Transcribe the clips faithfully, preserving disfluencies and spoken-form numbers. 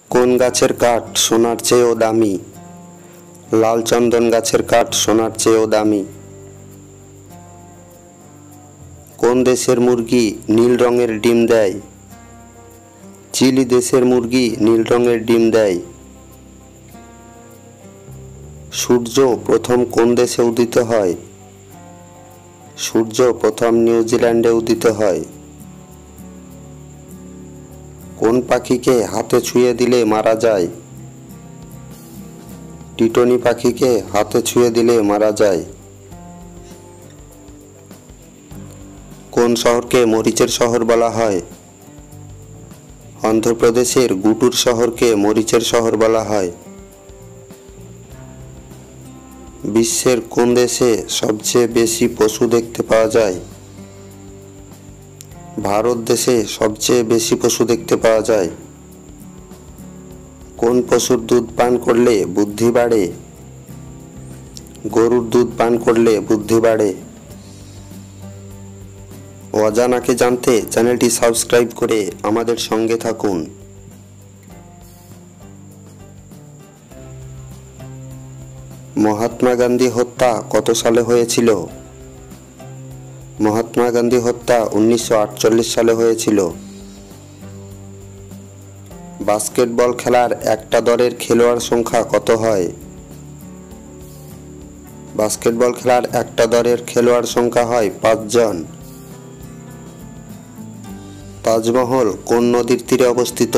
কোন গাছের কাঠ সোনার চেয়েও দামি? লাল চন্দন গাছের কাঠ সোনার চেয়েও দামি। কোন দেশের মুরগি নীল রঙের ডিম দেয়? চিলি দেশের মুরগি নীল রঙের ডিম দেয়। সূর্য প্রথম কোন দেশে উদিত হয়? সূর্য প্রথম নিউজিল্যান্ডে উদিত হয়। কোন পাখিকে হাতে ছুঁয়ে দিলে মারা যায়? টিটনি পাখিকে হাতে ছুঁয়ে দিলে মারা যায়। কোন শহরকে মরিচের শহর বলা হয়? অন্ধ্রপ্রদেশের গুটুর শহরকে মরিচের শহর বলা হয়। বিশ্বের কোন দেশে সবচেয়ে বেশি পশু দেখতে পাওয়া যায়? ভারত দেশে সবচেয়ে বেশি পশু দেখতে পাওয়া যায়। কোন পশুর দুধ পান করলে বুদ্ধি বাড়ে? গরুর দুধ পান করলে বুদ্ধি বাড়ে। অজানাকে জানতে চ্যানেলটি সাবস্ক্রাইব করে আমাদের সঙ্গে থাকুন। মহাত্মা গান্ধী হত্যা কত সালে হয়েছিল? মহাত্মা গান্ধী হত্যা উনিশশো আটচল্লিশ সালে হয়েছিল। বাস্কেটবল খেলার একটা দলের খেলোয়াড় সংখ্যা কত হয়? বাস্কেটবল খেলার একটা দলের খেলোয়াড় সংখ্যা হয় পাঁচজন। তাজমহল কোন নদীর তীরে অবস্থিত?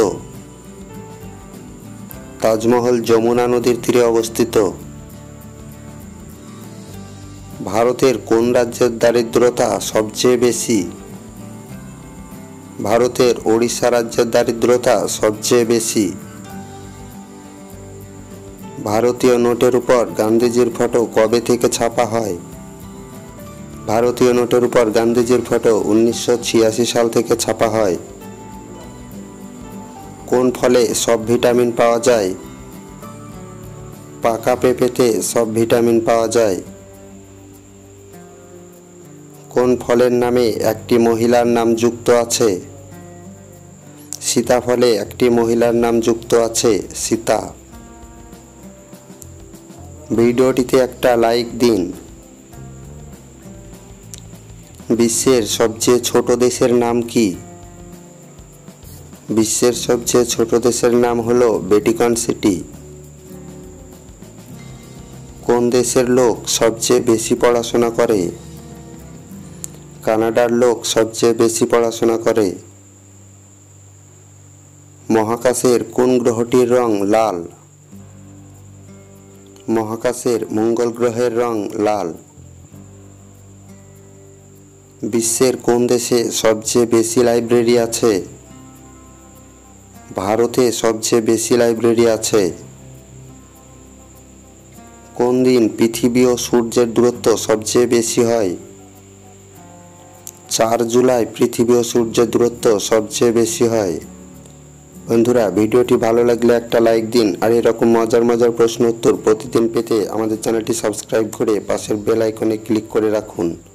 তাজমহল যমুনা নদীর তীরে অবস্থিত। ভারতের কোন রাজ্যের দারিদ্রতা সবচেয়ে বেশি? ভারতের ওড়িশা রাজ্যের দারিদ্রতা সবচেয়ে বেশি। ভারতীয় নোটের উপর গান্ধীজির ফটো কবে থেকে ছাপা হয়? ভারতীয় নোটের উপর গান্ধীজির ফটো উনিশশো ছিয়াশি সাল থেকে ছাপা হয়। কোন ফলে সব ভিটামিন পাওয়া যায়? পাকা পেঁপেতে সব ভিটামিন পাওয়া যায়। কোন ফলের নামে একটি মহিলার নাম যুক্ত আছে? সীতাফলে একটি মহিলার নাম যুক্ত আছে, সীতা। ভিডিওটিতে একটা লাইক দিন। বিশ্বের সবচেয়ে ছোট দেশের নাম কি? বিশ্বের সবচেয়ে ছোট দেশের নাম হলো ভ্যাটিকান সিটি। কোন দেশের লোক সবচেয়ে বেশি পড়াশোনা করে? কানাডার লোক সবচেয়ে বেশি পড়াশোনা করে। মহাকাশের কোন গ্রহটির রং লাল? মহাকাশের মঙ্গল গ্রহের রং লাল। বিশ্বের কোন দেশে সবচেয়ে বেশি লাইব্রেরি আছে? ভারতে সবচেয়ে বেশি লাইব্রেরি আছে। কোন দিন পৃথিবী ও সূর্যের দূরত্ব সবচেয়ে বেশি হয়? চার জুলাই পৃথিবী ও সূর্যের দূরত্ব সবচেয়ে বেশি হয়। বন্ধুরা, ভিডিওটি ভালো লাগলে একটা লাইক দিন, আর এরকম মজার মজার প্রশ্ন উত্তর প্রতিদিন পেতে আমাদের চ্যানেলটি সাবস্ক্রাইব করে পাশের বেল আইকনে ক্লিক করে রাখুন।